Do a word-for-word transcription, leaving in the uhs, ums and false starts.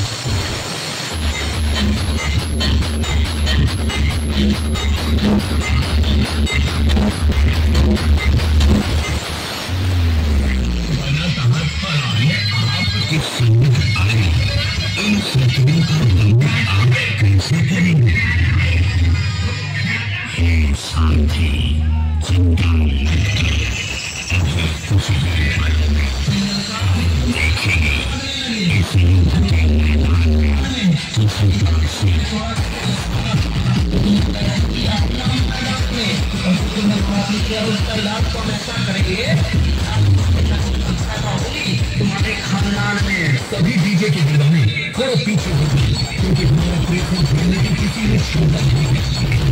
तुम्हारे खानदान में सभी डीजे के दीवाने थोड़ा पीछे हो गए क्योंकि हमारा प्रेम की किसी ने क्षमता नहीं है।